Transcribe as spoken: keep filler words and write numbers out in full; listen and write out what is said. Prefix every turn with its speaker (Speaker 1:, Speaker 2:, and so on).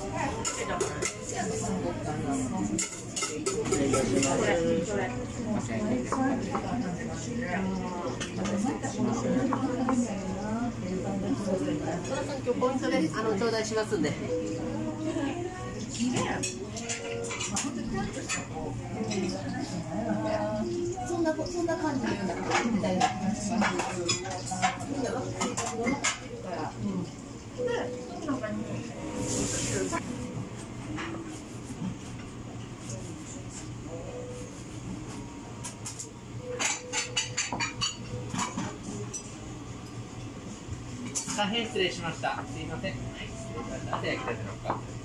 Speaker 1: 今日ポイントであの頂戴しますんで。
Speaker 2: そんなそんな感じで言うんだみたいな。
Speaker 1: 大変失礼しました。すいません。はい、失礼しました。手が来たでしょうか。